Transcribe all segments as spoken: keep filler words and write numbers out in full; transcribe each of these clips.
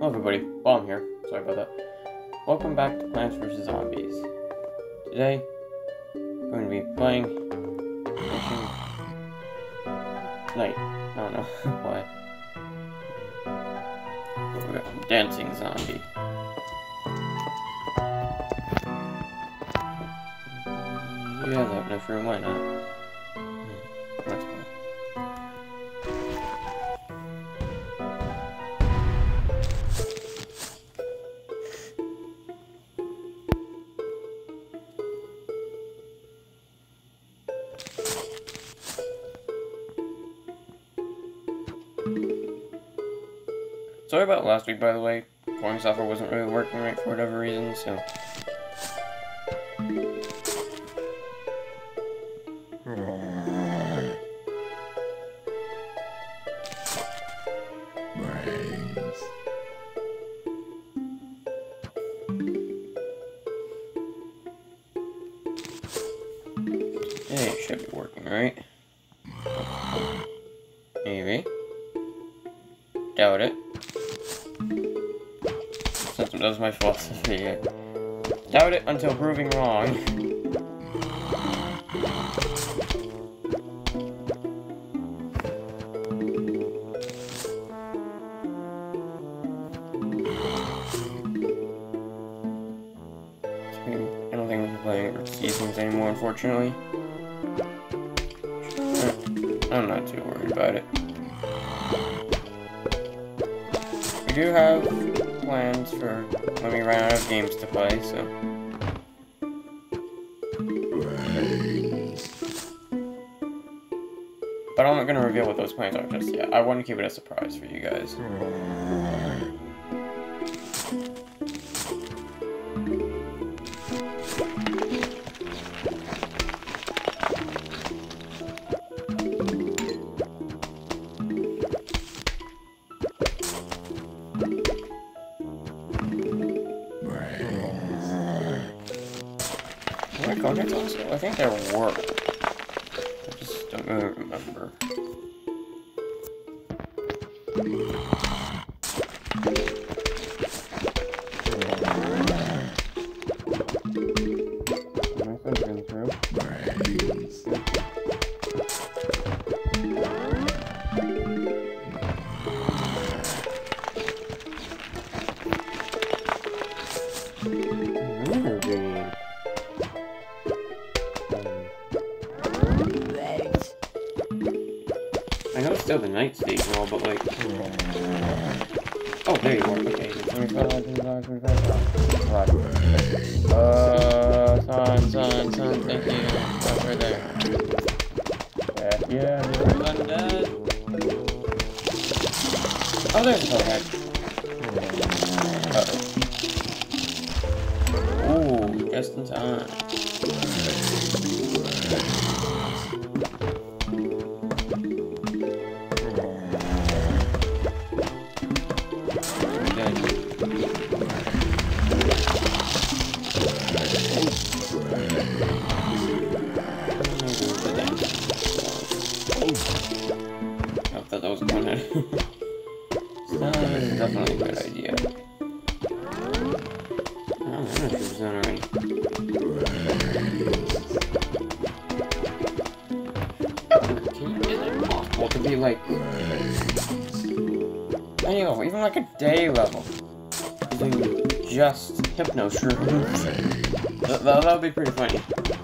Hello everybody, Bomb here, sorry about that. Welcome back to Plants versus. Zombies. Today, I'm going to be playing... Ancient... Night, I don't know why. But we got Dancing Zombie. Yeah, that enough room, why not? Let's play. Sorry about last week, by the way. Recording software wasn't really working right for whatever reason, so... Brains. Yeah, it should be working, right? Maybe. Doubt it. Since that was my philosophy. Doubt it until proving wrong. I don't think we're playing seasons anymore, unfortunately. I'm not too worried about it. We do have plans for when we run out of games to play, so... But I'm not going to reveal what those plans are just yet. I want to keep it a surprise for you guys. Were there contacts also? I think there were. I just don't really remember. Am I filtering through? I know it's still the night stage and all, but like... Oh, there you are. Okay, twenty-five, twenty-five, twenty-five. Uh, son, son, son, thank you. That's right there. Yeah, yeah, there's undead. Oh, there's a head. Uh-oh. Ooh, just in time. I thought that was one head. So that is definitely a good idea. Oh, I'm not sure it's done already. Is it possible to be like... any level, even like a day level? Using just hypno shrooms. That, that would be pretty funny.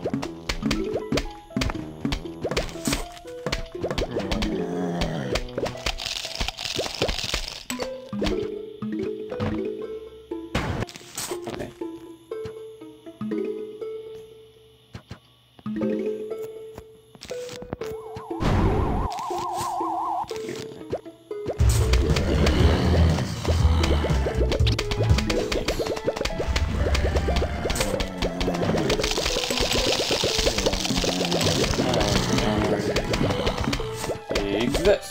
This.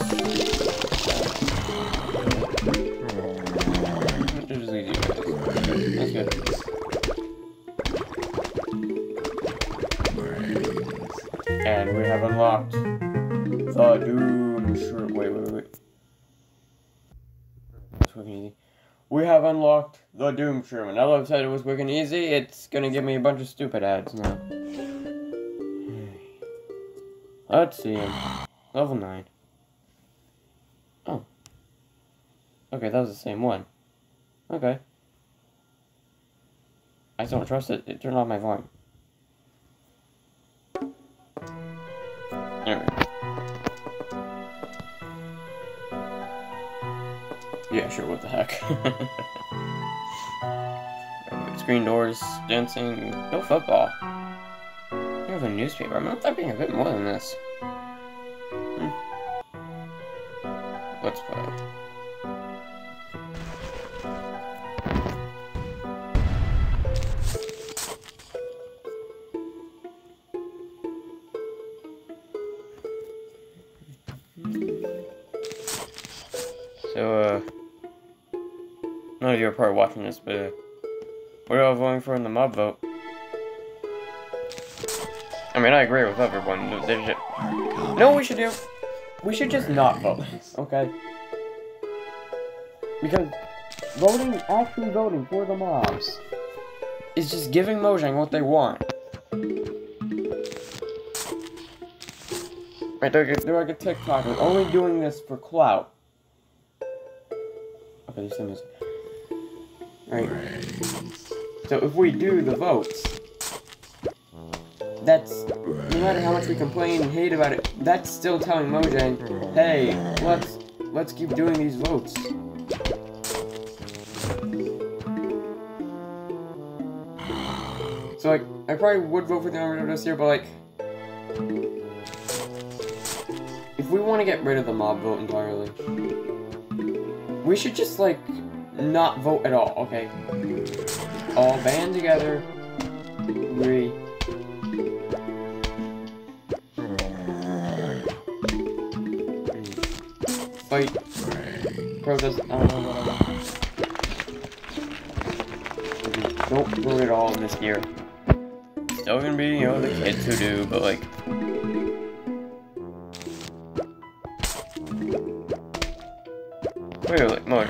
Just leave you guys. That's good. And we have unlocked the Doom Shroom. Wait, wait, wait. That's fucking easy. we have unlocked the Doom Shroom. And although I said it was quick and easy, it's gonna give me a bunch of stupid ads now. Let's see him. Level nine. Oh. Okay, that was the same one. Okay. I just don't trust it. It turned off my volume. There we go. Yeah, sure, what the heck. Screen doors, dancing, no football. You have a newspaper. I'm not being a bit more than this. Hmm. Let's play. So, uh, none of you are probably watching this, but uh, what are y'all voting for in the mob vote? I mean, I agree with everyone. They should... No, we should do. We should just not vote, okay? Because voting, actually voting for the mobs, is just giving Mojang what they want. Right, they're, they're like a TikToker, only doing this for clout. Okay, there's some music. Right. So if we do the votes, that's, no matter how much we complain and hate about it, that's still telling Mojang, hey, let's, let's keep doing these votes. So, like, I probably would vote for the Armadillo this year, but, like, if we want to get rid of the mob vote entirely, we should just, like, not vote at all, okay? All band together. Agree. Fight. Protest. I don't know what I Don't vote at all in this year. Still gonna be, you know, the kids who do, but, like... Clearly, more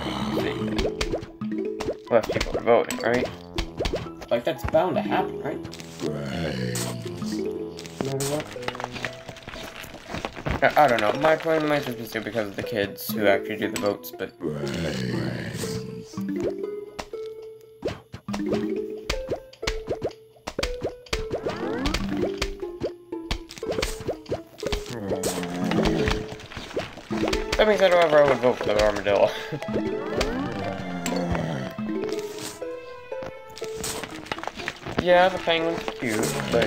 less people are voting, right? Like, that's bound to happen, right? No matter what. I, I don't know. My point might just be stupid because of the kids who actually do the votes, but... That being said, however, I would vote for the Armadillo. Yeah, the penguin's cute, but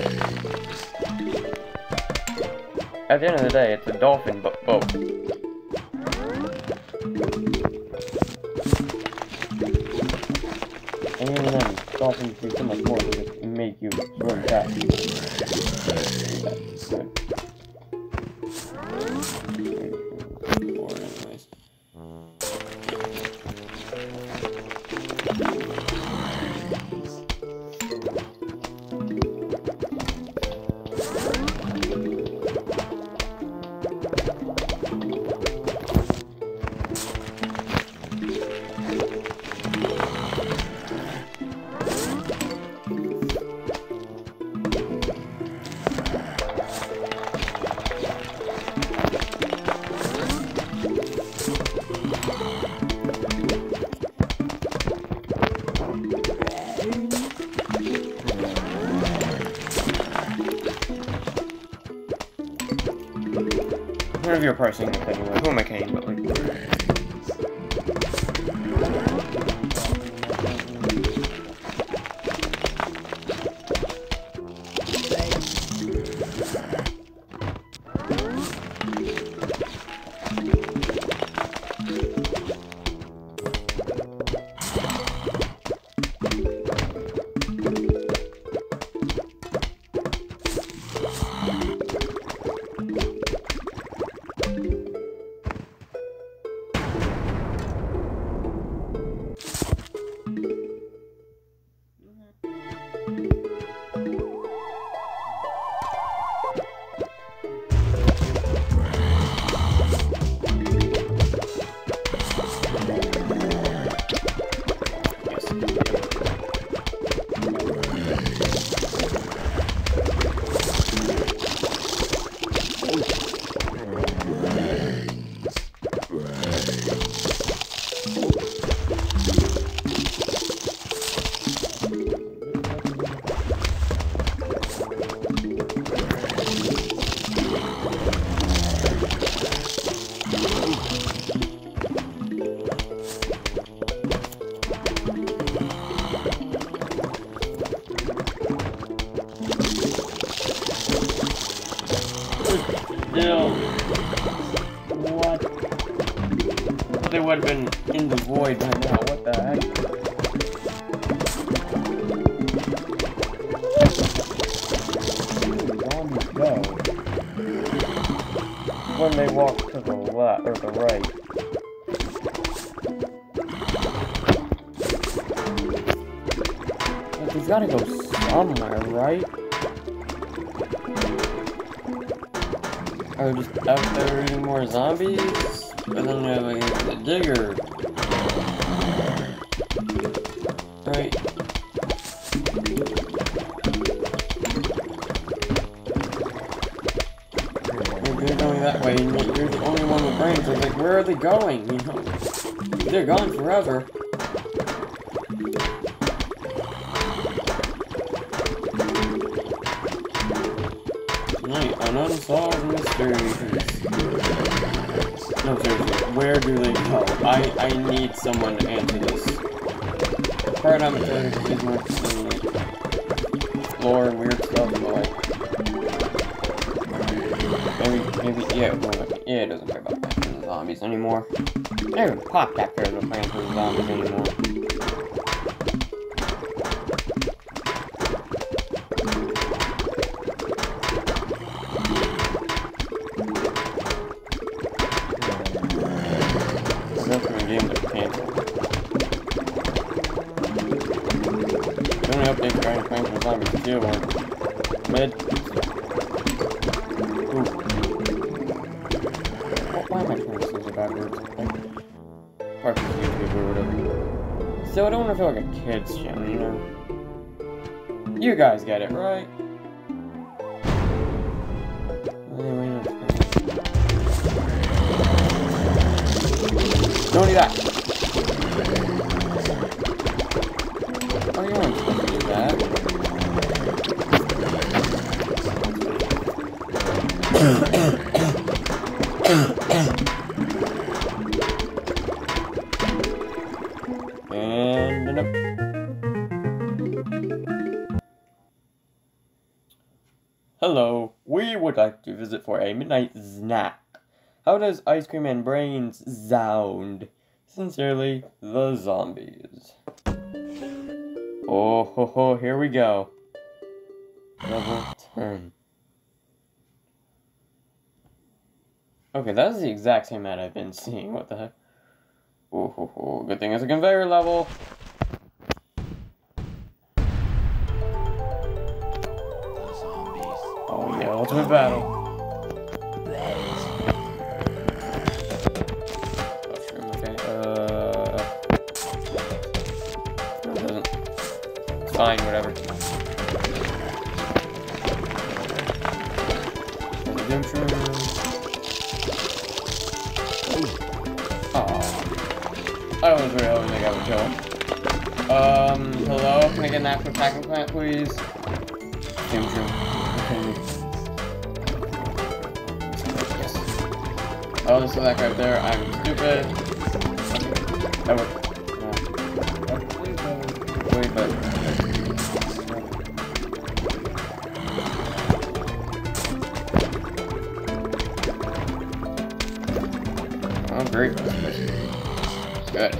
at the end of the day, it's a dolphin bo boat. And even then, dolphins do so much more than just make you swim fast. That's good. None of you are parsing this anyway. Who am I kidding? But like. Still. What? They would have been in the void by now. What the heck? Zombies go when they walk to the left or the right. Like, he's gotta go somewhere, right? Are they just out there eating more zombies? Or then they're like the digger. Right. You're going that way, and you're the only one with brains. So like, where are they going? You know, they're gone forever. Tonight on Unsolved Mysteries. No, seriously, where do they go? I I need someone to answer this. Part I'm excited to see more like explore and weird stuff, but like maybe maybe yeah, well, like, yeah, it doesn't care about Plants vs Zombies anymore. Even PopCap cares about Plants vs Zombies anymore. Mid. Ooh. Why am I trying to say backwards? Part of YouTube or whatever. So I don't want to feel like a kid's channel, you know? You guys get it, right? Anyway, don't do that! Oh, you weren't supposed to do that. And up. Hello, we would like to visit for a midnight snack. How does ice cream and brains sound? Sincerely, the zombies. Oh ho ho, here we go. Level ten. Okay, that is the exact same ad I've been seeing. What the heck? Oh ho ho, good thing it's a conveyor level. The zombies. Oh yeah, ultimate battle. Mushroom, okay. Uh. No, it doesn't. It's fine, whatever. Redemption. I was really hoping I would kill him. Um, hello? Can I get an active packing plant, please? Redemption. Okay. Yes. Oh, there's still that guy right there. I'm stupid. That worked. No. Wait, but. Oh, great. Good.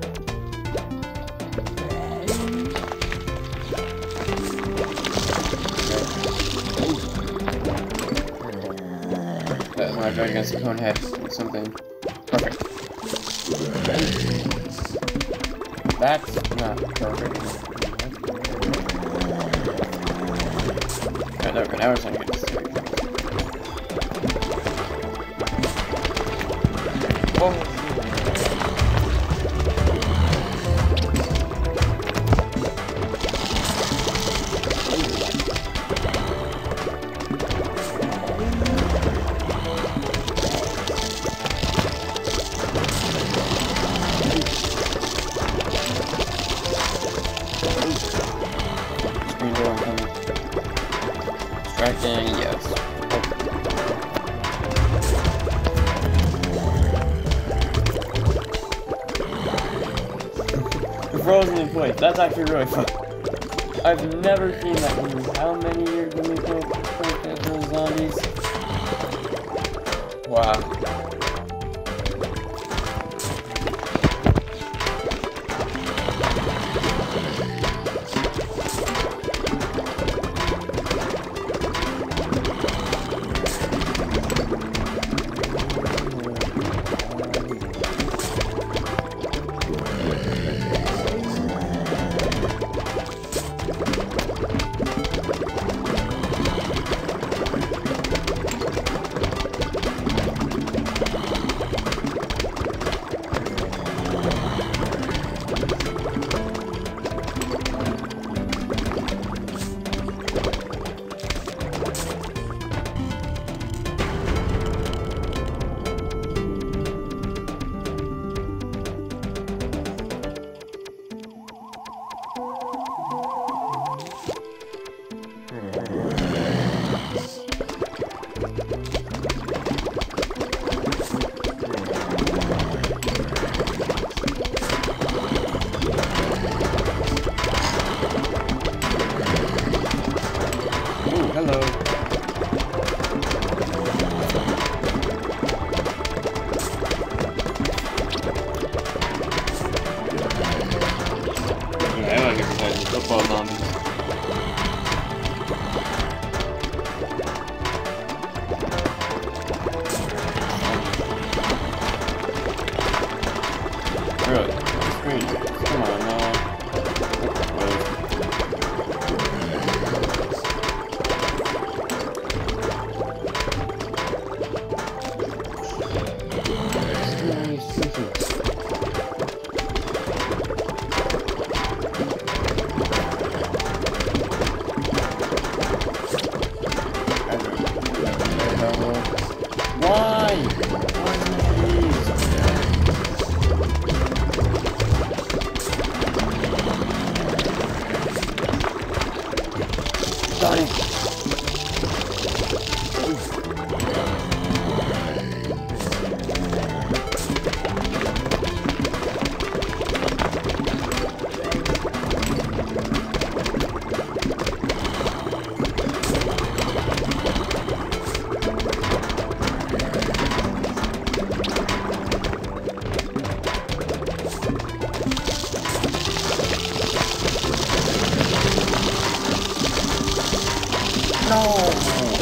That's when I tried against the cone head or something. Perfect. That's not perfect. Alright, there we go. Now we're trying to get this thing. Oh. Distracting, yes. Frozen in place. That's actually really fun. I've never seen that in how many years when we played Plants vs Zombies? Wow. Hello. Yeah, I like exercising football zombies. Really? Screen. Come on now. Why? Sonic. No!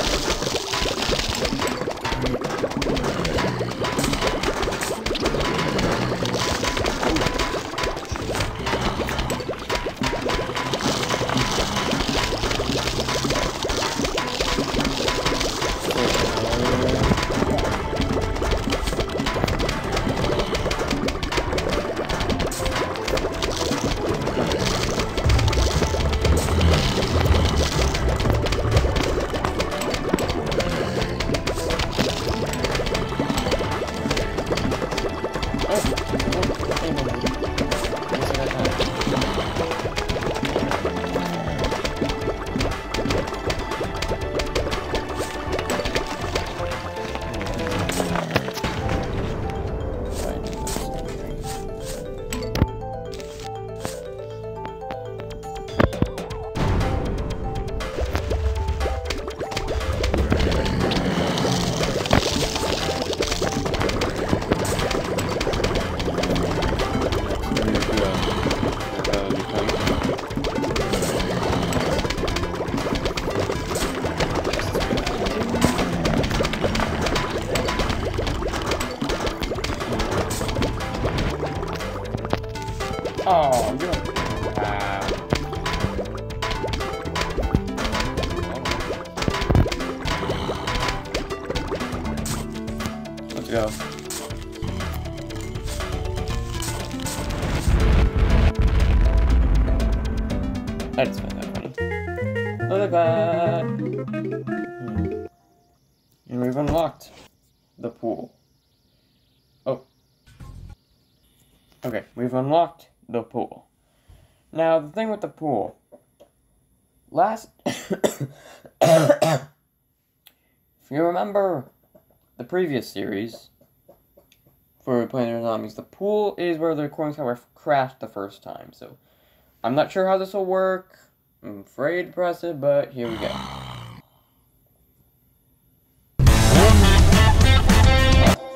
Oh, you're... Wow. Let's go. I just find that funny. Look at that! Hmm. And we've unlocked the pool. Oh. Okay, we've unlocked the pool. Now, the thing with the pool. Last... if you remember the previous series for Planet of Zombies, the pool is where the recording tower crashed the first time, so I'm not sure how this will work. I'm afraid to press it, but here we go.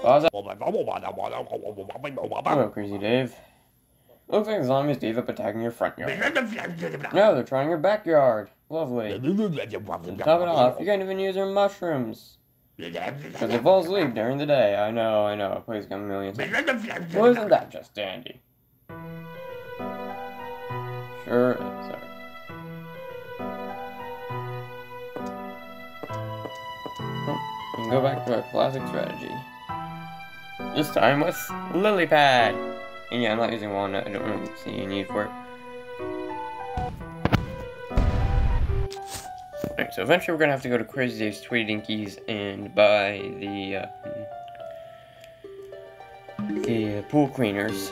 Pause it. Hello, Crazy Dave. Looks like the zombies gave up attacking your front yard. No, they're trying your backyard. Lovely. To top it off, you can't even use your mushrooms. Because they fall asleep during the day. I know, I know. Please come a million times. Well, isn't that just dandy? Sure is, sir. Oh, we can go back to our classic strategy. This time with lily pad. And yeah, I'm not using walnut. I don't really see any need for it. Alright, so eventually we're gonna have to go to Crazy Dave's Tweety Dinkies and buy the uh, the uh, pool cleaners.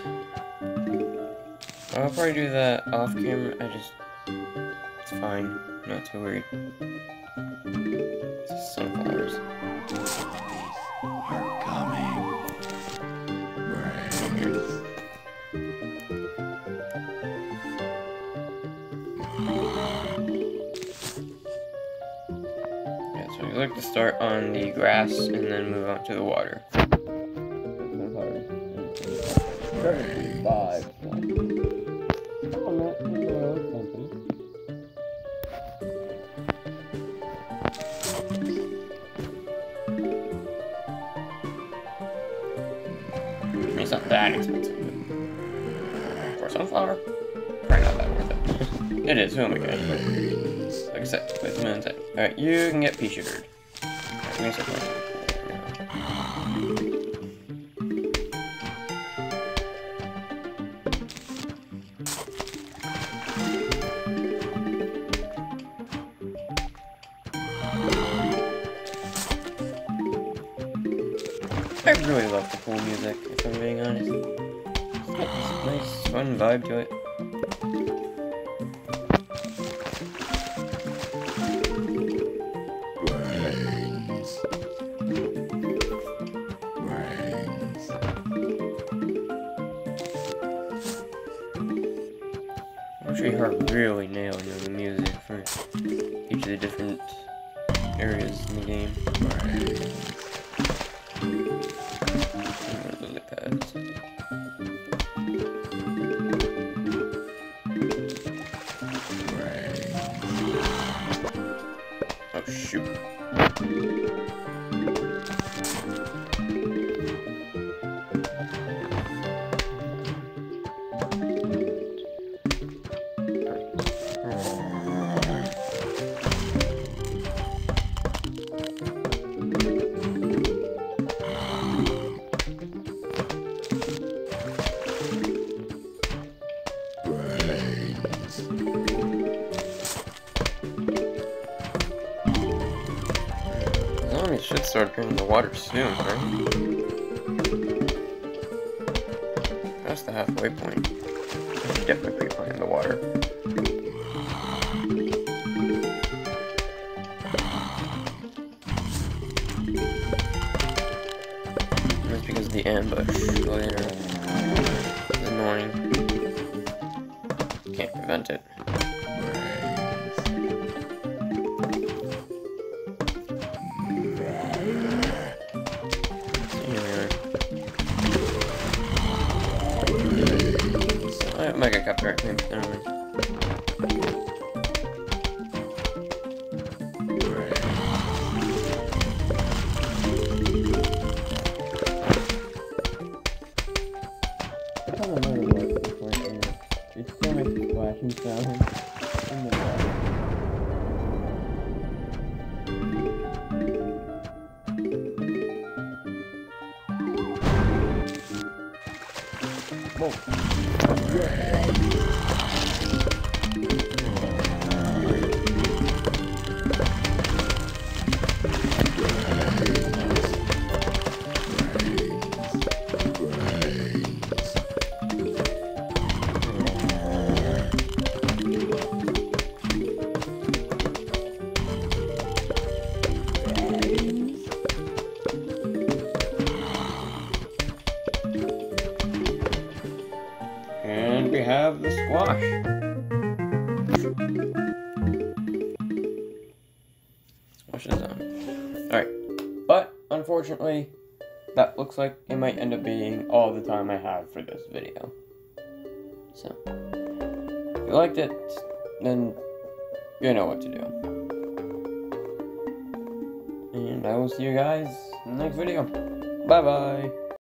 I'll probably do that off camera. I just it's fine. I'm not too worried. It's just sunflowers. Zombies are coming. Brains. Yeah, so we like to start on the grass and then move on to the water. Five. It's not that expensive, but for a sunflower, probably not that worth it. It is, who am I kidding? Like I said, wait a minute. Alright, you can get pea sugared. Alright, we're gonna set that. I really love the pool music, if I'm being honest. It's got this nice, fun vibe to it. Brains. Brains. I'm sure you're really nailing the music for each of the different areas in the game. Brains. Lily pads. Oh shoot. Zombies should start appearing in the water soon, right? That's the halfway point. I should definitely be playing in the water. That's because of the ambush later. It's annoying. Can't prevent it. Mega Cup right here. Never mind. I don't know what it is. It still makes a splashing sound in the water. Whoa. And we have the squash. Squash is on. Alright. But, unfortunately, that looks like it might end up being all the time I have for this video. So, if you liked it, then you know what to do. And I will see you guys in the next video. Bye bye!